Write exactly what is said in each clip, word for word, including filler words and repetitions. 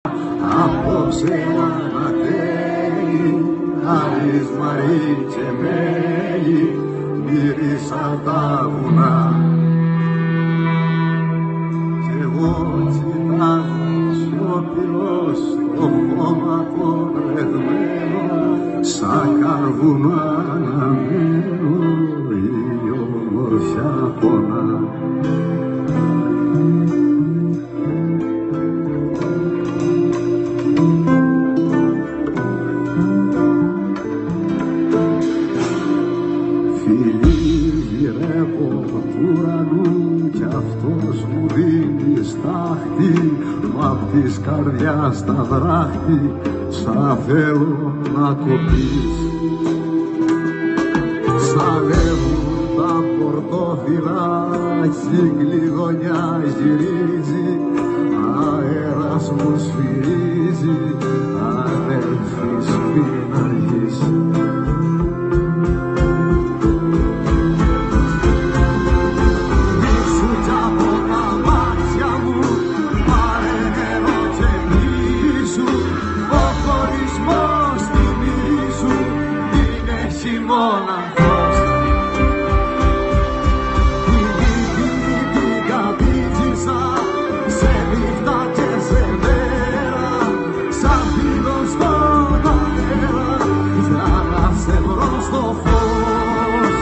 Απόψε ανατέλει, Άρης Μαρή και μέλη, μύρισαν τα βουνά. Κι εγώ κοιτάζω σιωπηλός το χώμα κορεγμένο, σαν καρβουνό αναμένο η ομορφιά πονά. Κι αυτός μου δίνει στάχτη, μ' απ' της καρδιάς τα δράχτη, σαν θέλω να κοπείς. Σαλεύουν τα πορτόφυλλα κι η κλειδονιά γυρίζει, αέρας μου σφυρίζει, αδέλφη σπίν αργήσει. Μοναχός τη λύπη την κατήτησα σε νύχτα και σε μέρα, σαν φύλλο στον αέρα για να σε βρω στο φως.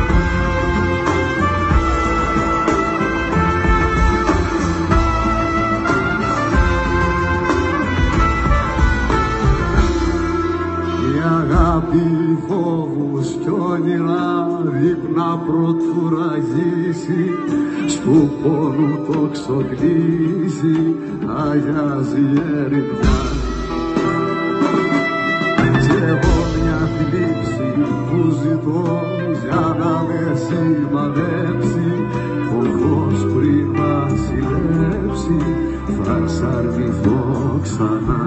Η αγάπη φόβους κι όνειρα δείπνα πρωτφουραγίσει, στου πόνου το ξογλύσει, αγιάζει η ερημιά. Κι εγώ μια θλίψη που ζητώ για να με σημαδέψει, ο φως πριν βασιλέψει θα ξαρνηθώ ξανά.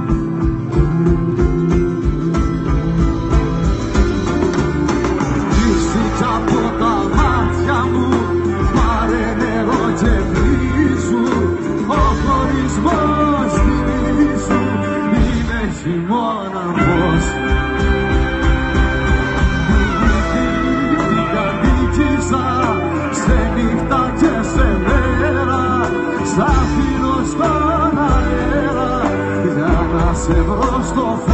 Μοναχός τη λύπη την κατήτησα σε νύχτα και σε μέρα, σαν φύλλο στον αέρα για να σε βρω στο φως.